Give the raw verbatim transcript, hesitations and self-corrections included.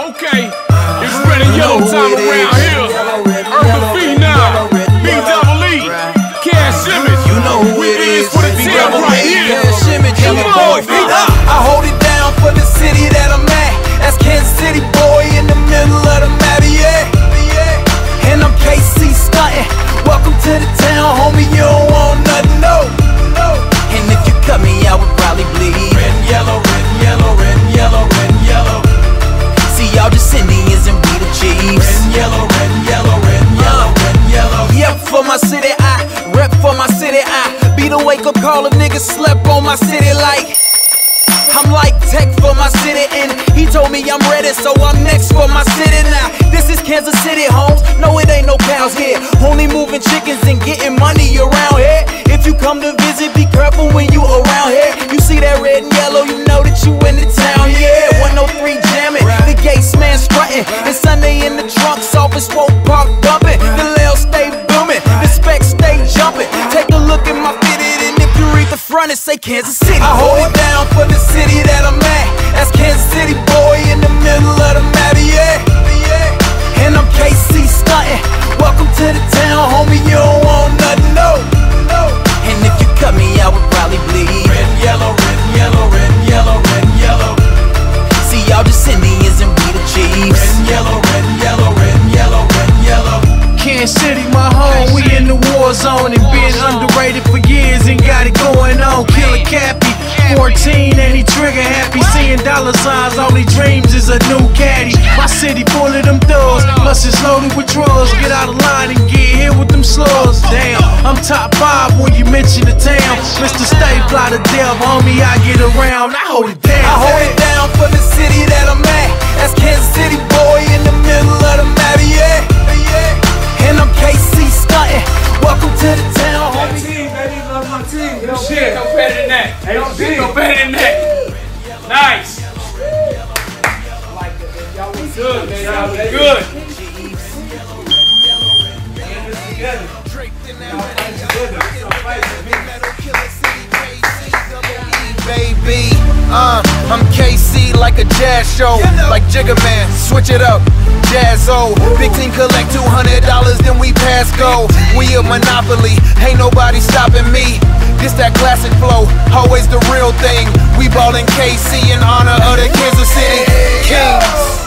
Okay, it's red and yellow time around here. Urban Phenom, B double E, Cash Image. You know who it is for the tail right here. Cash Image, Come young on, boy. I hold it down for the city that I'm at. That's Kansas City, boy, in the middle of the map, yeah. And I'm K C stuntin'. Welcome to the town, homie, you don't want nothing, no. And if you cut me, I would probably bleed. Red and yellow, red and yellow, red and yellow, red and yellow. See, y'all just Indians and we the Chiefs. Red and yellow, red and yellow, red and yellow, red and yellow. Yep, for my city, I rep for my city, I be the wake up call, a nigga slept on my city like I'm like tech for my city, and he told me I'm ready, so I'm next for my city now. This is Kansas City, homes. No, it ain't no cows here. Only moving chickens and getting money around here. If you come to visit, be careful when you around here. You see that red and yellow, you know that you in the town, yeah. one oh three jamming, the Gates man strutting, and Sunday in the trunks, office woke park dumping. The Lil stay booming, the specs stay jumping. Take a look at my fitted, and if you read the front, it say Kansas City. I hold it down for the city that I'm at. That's Kansas City, boy, in the middle of the map, yeah. And I'm K C stuntin'. Welcome to the town, homie, you don't want nothing, no. And if you cut me, I would probably bleed. Red and yellow, red and yellow, red and yellow, red and yellow. See, y'all just Indians and we the Chiefs. Red and yellow, red and yellow, red and yellow, red and yellow. Kansas City, my home, we in the war zone and been underrated for years and got it going on. Killer Cappy, fourteen and he trigger happy, seeing dollar signs, all he dreams is a new caddy. My city full of them thugs, plus it's loaded with drugs. Get out of line and get hit with them slugs. Damn, I'm top five when you mention the town. Mister Stay Fly the Dev, homie, I get around, I hold it down. I hold it down for the city that I'm at. That's Kansas City, boy, in the middle of the map, yeah. And I'm K C stuntin'. Welcome to the town, homie. Team, baby, love my team. No shit, no better than that. Ain't no shit, no better than that. Nice. Y'all was good, man. Y'all was good. Baby, uh, I'm K C like a jazz show, like Jigga Man, switch it up, Jazzo. Big team collect two hundred dollars, then we pass go. We a monopoly, ain't nobody stopping me. This that classic flow, always the real thing. We ballin' K C in honor of the Kansas City Kings.